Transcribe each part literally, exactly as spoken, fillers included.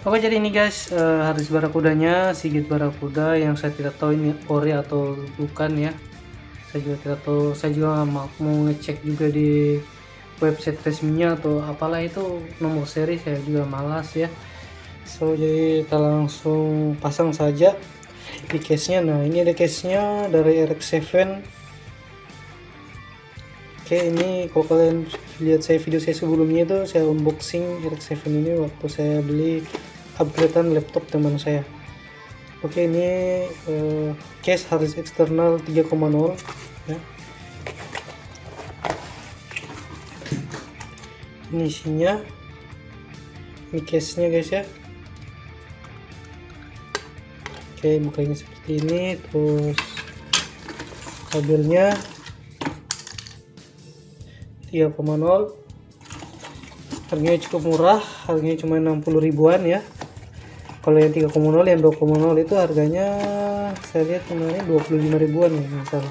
Oke, jadi ini guys, uh, harddisk barakudanya Sigit Barakuda yang saya tidak tahu ini ori atau bukan ya. Saya juga tidak tahu, saya juga mau, mau ngecek juga di website resminya atau apalah itu nomor seri, saya juga malas ya. So jadi kita langsung pasang saja di case nya. Nah ini ada case nya dari R X tujuh. Oke, ini kalau kalian lihat saya video saya sebelumnya itu saya unboxing R X tujuh ini waktu saya beli upgradean laptop teman saya. Oke, ini uh, case harddisk eksternal tiga koma nol ya. Ini isinya, ini case nya guys ya. Oke, bukanya seperti ini, terus kabelnya tiga koma nol, harganya cukup murah, harganya cuma enam puluh ribuan ya. Kalau yang tiga koma nol, yang dua koma nol itu harganya saya lihat kemarin dua puluh lima ribuan ya, misal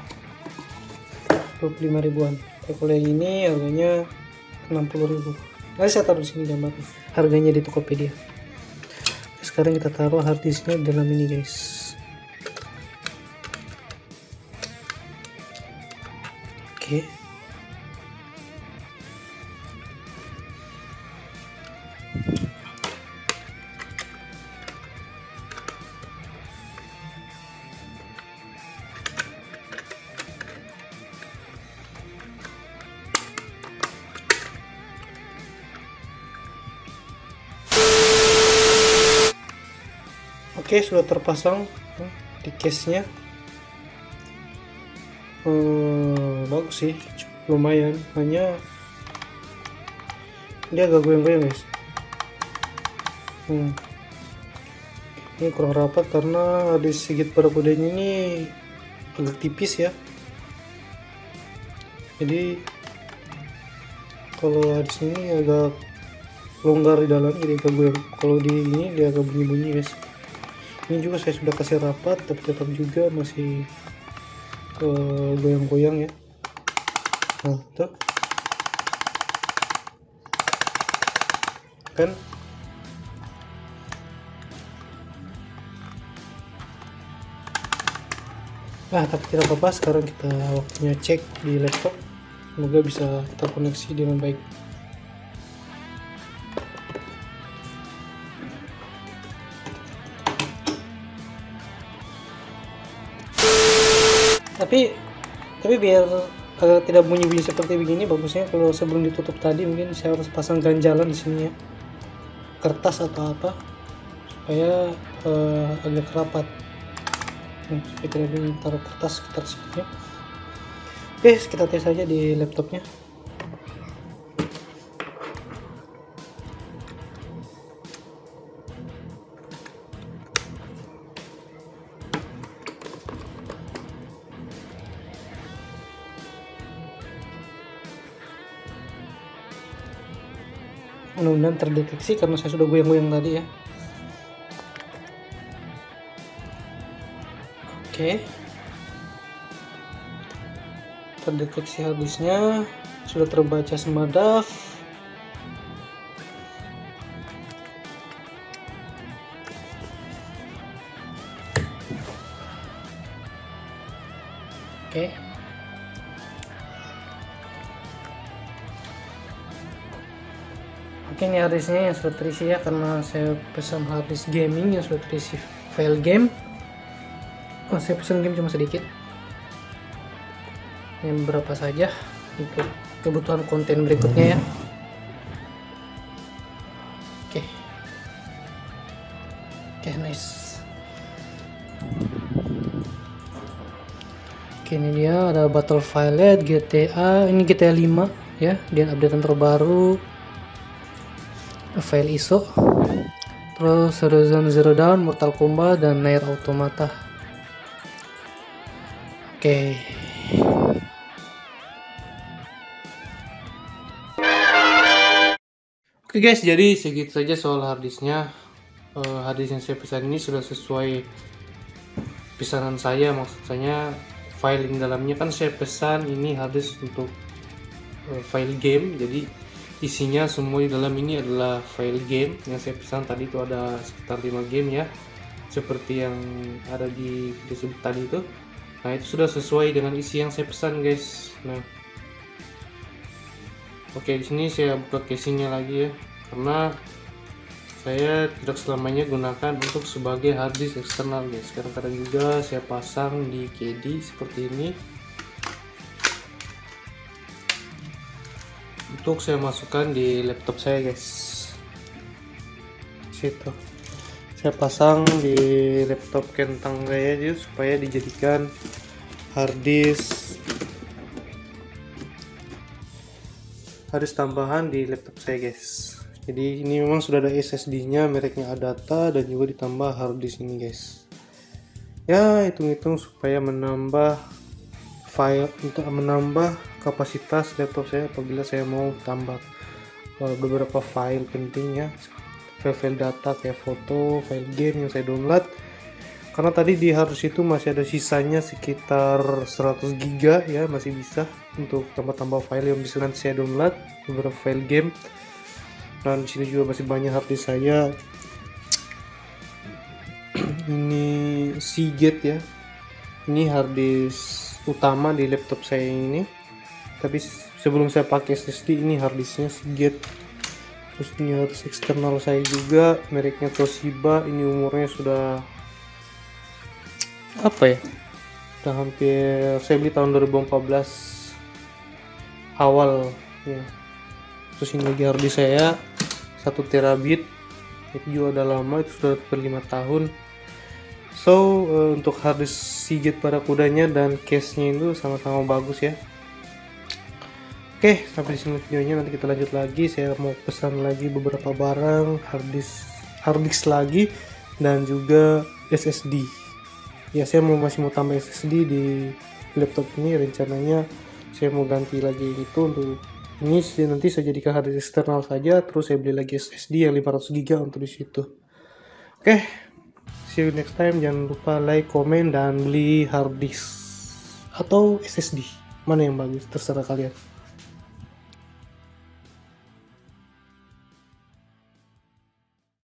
dua puluh lima ribuan. Kalau yang ini harganya enam puluh ribu. Nanti saya taruh di sini gambarnya, harganya di Tokopedia. Sekarang kita taruh harddisknya dalam ini guys. Oke. Oke, sudah terpasang di case nya. hmm, bagus sih, lumayan, hanya dia agak goyang-goyang guys. hmm. Ini kurang rapat karena di Sigit Barakudanya ini agak tipis ya, jadi kalau di sini agak longgar di dalam, jadi agak goyang. Kalau di ini dia agak bunyi-bunyi guys. Ini juga saya sudah kasih rapat, tapi tetap juga masih uh, goyang-goyang ya. Nah, tuh kan. Nah, tapi tidak apa-apa, sekarang kita waktunya cek di laptop. Semoga bisa terkoneksi dengan baik. tapi tapi biar uh, tidak bunyi-bunyi seperti begini, bagusnya kalau sebelum ditutup tadi mungkin saya harus pasang ganjalan di sini ya, kertas atau apa, supaya uh, agak rapat. Nih, supaya tidak bunyi, taruh kertas sekitar sini ya. Oke, kita tes saja di laptopnya. Mudah-mudahan terdeteksi karena saya sudah goyang-goyang tadi ya. Oke, terdeteksi harddisknya, sudah terbaca semadaf. Oke, Oke, ini harddisknya yang sudah terisi ya, karena saya pesan harddisk gaming yang sudah terisi file game. Oh, saya pesan game cuma sedikit, yang berapa saja untuk kebutuhan konten berikutnya ya. Oke, oke, nice. Oke, ini dia ada Battlefield, G T A, ini G T A lima ya, dan updatean terbaru, file I S O, terus Horizon Zero Dawn, Mortal Kombat, dan Nier Automata. Oke, oke guys, jadi segitu saja soal harddisknya. Uh, harddisk yang saya pesan ini sudah sesuai pesanan saya, maksud saya file di dalamnya kan saya pesan ini harddisk untuk uh, file game, jadi Isinya semua di dalam ini adalah file game yang saya pesan tadi, itu ada sekitar lima game ya, seperti yang ada di disebut tadi itu. Nah, itu sudah sesuai dengan isi yang saya pesan guys. Nah, oke, di sini saya buka casingnya lagi ya, karena saya tidak selamanya gunakan untuk sebagai hard disk eksternal guys. Kadang-kadang juga saya pasang di K D seperti ini untuk saya masukkan di laptop saya guys. Situ saya pasang di laptop kentang saya aja supaya dijadikan hard disk hard disk tambahan di laptop saya guys. Jadi ini memang sudah ada S S D nya, mereknya Adata, dan juga ditambah hard disk ini guys. Ya, hitung-hitung supaya menambah file, untuk menambah kapasitas laptop saya apabila saya mau tambah uh, beberapa file penting ya, file-file data kayak foto, file game yang saya download. Karena tadi di hard disk itu masih ada sisanya sekitar seratus giga ya, masih bisa untuk tambah-tambah file yang bisa nanti saya download, beberapa file game. Dan di sini juga masih banyak hard disk saya. Ini Seagate ya. Ini hard disk utama di laptop saya ini. Tapi sebelum saya pakai S S D, ini hard disknya Seagate. Terus ini hard disk eksternal saya juga, mereknya Toshiba. Ini umurnya sudah apa ya? Sudah hampir, saya beli tahun dua ribu empat belas awal ya. Terus ini lagi hard disk saya satu terabit, itu juga udah lama, itu sudah per lima tahun. So uh, untuk hard disk Seagate Barakudanya dan case-nya itu sama-sama bagus ya. Oke, sampai di sini videonya, nanti kita lanjut lagi. Saya mau pesan lagi beberapa barang, hard disk hard disk lagi, dan juga S S D. Ya, saya mau masih mau tambah S S D di laptop ini, rencananya saya mau ganti lagi itu. Untuk ini nanti saya jadikan hard disk eksternal saja, terus saya beli lagi S S D yang lima ratus giga untuk di situ. Oke, see you next time. Jangan lupa like, komen, dan beli hard disk atau S S D, mana yang bagus terserah kalian.